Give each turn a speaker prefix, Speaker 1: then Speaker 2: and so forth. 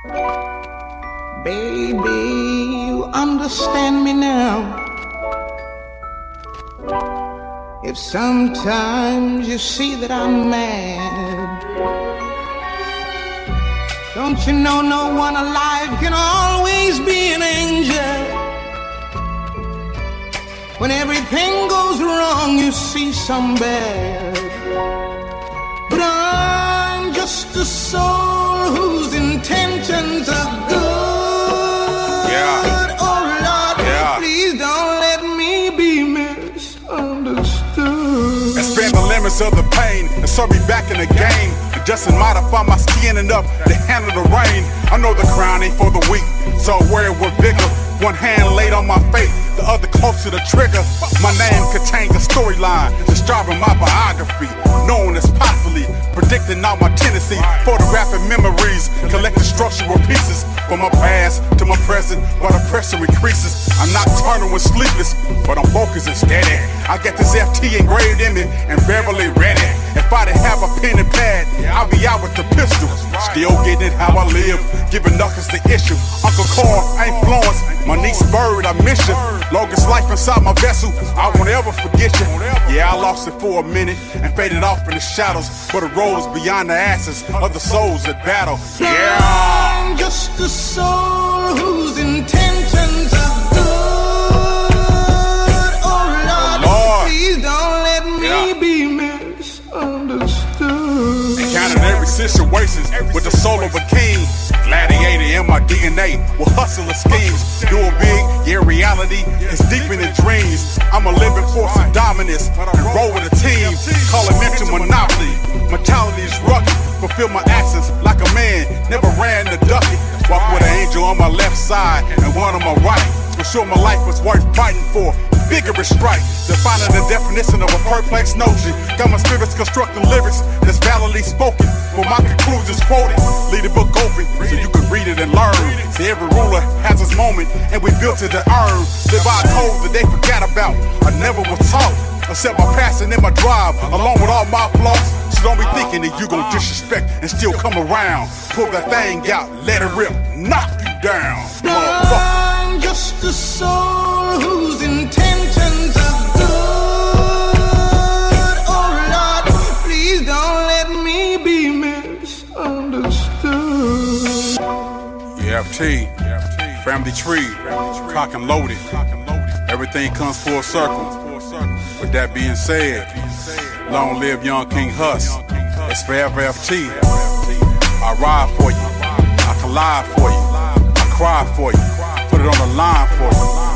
Speaker 1: Baby, you understand me now. If sometimes you see that I'm mad, don't you know no one alive can always be an angel? When everything goes wrong, you see some bad. But I'm just a soul whose intentions are good.
Speaker 2: Yeah.
Speaker 1: Oh Lord,
Speaker 2: Yeah.
Speaker 1: please don't let me be misunderstood.
Speaker 2: Expand the limits of the pain and serve me back in the game. It doesn't modify my skin enough to handle the rain. I know the crown ain't for the weak, so I wear it with vigor. One hand laid on my fate, the other close to the trigger. My name contains a storyline, describing my biography, known as possibly predicting all my tendencies, photographing memories, collecting structural pieces from my past to my present, while the pressure increases. I'm nocturnal and sleepless, but I'm focused and steady. I get this FT engraved in me and verbally ready. If I didn't have a pen and pad, I'll be out with the pistol. Still getting it how I live, giving knuckles the issue. Uncle Carl ain't Florence, my niece Bird, I miss you. Longest life inside my vessel, I won't ever forget you. Yeah, I lost it for a minute and faded off in the shadows, but the roads beyond the ashes of the souls that battle. Yeah,
Speaker 1: I'm just a soul whose intentions are good. Oh Lord, please don't let me be misunderstood.
Speaker 2: Encountered every situation with the soul of a king. Gladiator in my DNA with hustler schemes. Doing big, yeah, reality is deep in the dreams. I'm a living force of dominance and roll with a team. Call it mental monopoly. Mentality is rugged. Fulfill my actions like a man. Never ran the ducky. Walk with an angel on my left side and one on my right. For sure my life was worth fighting for. Vigorous strike, defining the definition of a perplexed notion. Got my spirits constructing lyrics that's validly spoken. For my conclusions quoted, leave the book open so you can read it and learn. See, every ruler has his moment, and we built it to earn. Live by a code that they forgot about. I never was taught, except my passion and my drive, along with all my flaws. So don't be thinking that you gon' disrespect and still come around. Pull that thing out, let it rip, knock you down.
Speaker 1: I'm just a soul whose intentions are good. Oh Lord, please don't let me be misunderstood.
Speaker 2: EFT, family tree, cock and loaded. Everything comes full circle. With that being said, long live young King Hus. It's forever FT. I ride for you, I collide for you, I cry for you, put it on the line for you.